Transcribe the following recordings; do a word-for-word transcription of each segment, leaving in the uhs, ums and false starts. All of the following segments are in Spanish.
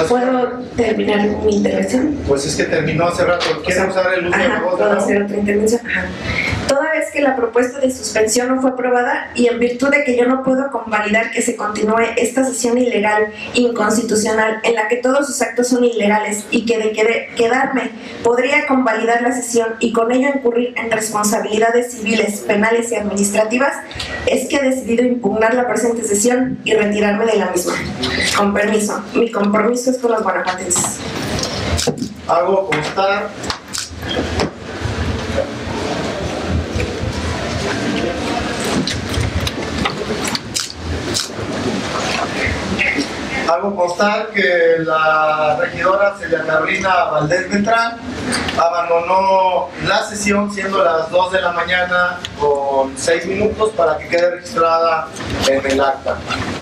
¿Puedo terminar mi intervención? Pues es que terminó hace rato. ¿Quiere O sea, usar el uso ajá, de voz? ¿puedo ¿no? hacer otra intervención? Ajá. Toda vez que la propuesta de suspensión no fue aprobada y en virtud de que yo no puedo convalidar que se continúe esta sesión ilegal, inconstitucional, en la que todos sus actos son ilegales y que de quedarme podría convalidar la sesión y con ello incurrir en responsabilidades civiles, penales y administrativas, es que he decidido impugnar la presente sesión y retirarme de la misma. Con permiso. Mi compromiso es con los guanajuatenses. Hago constar Hago constar que la regidora Celia Carolina Valdés Beltrán abandonó la sesión siendo las dos de la mañana con seis minutos para que quede registrada en el acta.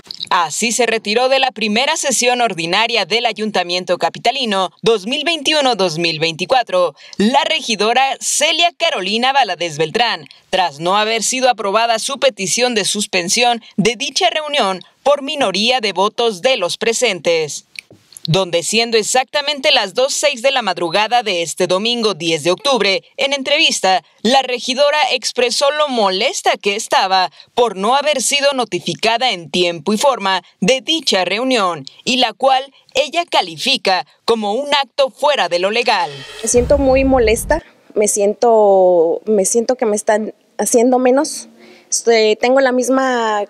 Así se retiró de la primera sesión ordinaria del Ayuntamiento Capitalino dos mil veintiuno dos mil veinticuatro la regidora Celia Carolina Valadez Beltrán, tras no haber sido aprobada su petición de suspensión de dicha reunión por minoría de votos de los presentes, donde siendo exactamente las dos seis de la madrugada de este domingo diez de octubre, en entrevista, la regidora expresó lo molesta que estaba por no haber sido notificada en tiempo y forma de dicha reunión, y la cual ella califica como un acto fuera de lo legal. Me siento muy molesta, me siento, me siento que me están haciendo menos. Estoy, tengo la misma,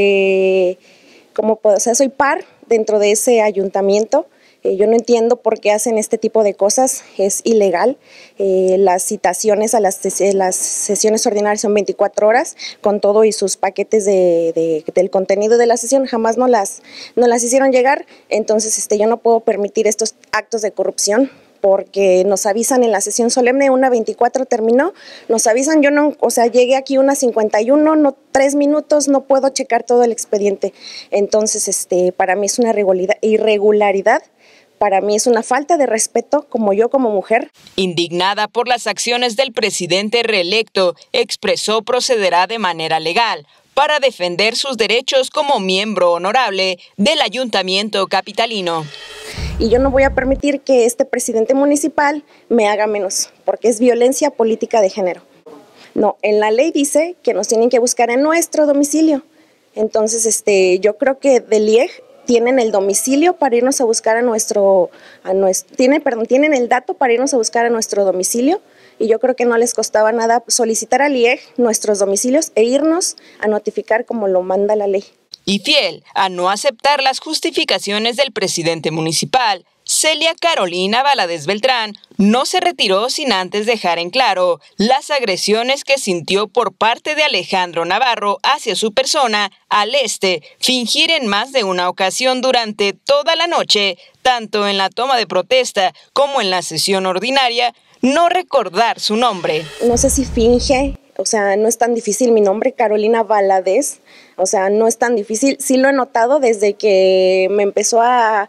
eh, como puedo, o sea, soy par dentro de ese ayuntamiento. Eh, yo no entiendo por qué hacen este tipo de cosas, es ilegal. Eh, las citaciones a las, las sesiones ordinarias son veinticuatro horas, con todo y sus paquetes de, de, del contenido de la sesión, jamás no las, no las hicieron llegar. Entonces este, yo no puedo permitir estos actos de corrupción, porque nos avisan en la sesión solemne, una veinticuatro terminó, nos avisan, yo no, o sea, llegué aquí una cincuenta y uno, no, tres minutos, no puedo checar todo el expediente. Entonces, este, para mí es una irregularidad, para mí es una falta de respeto como yo como mujer. Indignada por las acciones del presidente reelecto, expresó procederá de manera legal para defender sus derechos como miembro honorable del Ayuntamiento Capitalino. Y yo no voy a permitir que este presidente municipal me haga menos, porque es violencia política de género. No, en la ley dice que nos tienen que buscar en nuestro domicilio. Entonces, este, yo creo que del I E G tienen el domicilio para irnos a buscar a nuestro, a nuestro, tienen, perdón, tienen el dato para irnos a buscar a nuestro domicilio. Y yo creo que no les costaba nada solicitar al I E G nuestros domicilios e irnos a notificar como lo manda la ley. Y fiel a no aceptar las justificaciones del presidente municipal, Celia Carolina Valadez Beltrán no se retiró sin antes dejar en claro las agresiones que sintió por parte de Alejandro Navarro hacia su persona, al este fingir en más de una ocasión durante toda la noche, tanto en la toma de protesta como en la sesión ordinaria, no recordar su nombre. No sé si finge, o sea, no es tan difícil mi nombre, Carolina Valadez, o sea, no es tan difícil. Sí lo he notado desde que me empezó a,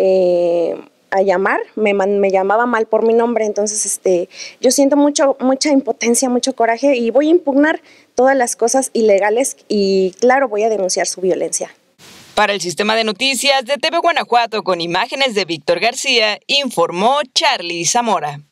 eh, a llamar, me, me llamaba mal por mi nombre, entonces este, yo siento mucho, mucha impotencia, mucho coraje y voy a impugnar todas las cosas ilegales y claro, voy a denunciar su violencia. Para el Sistema de Noticias de T V Guanajuato con imágenes de Víctor García, informó Charly Zamora.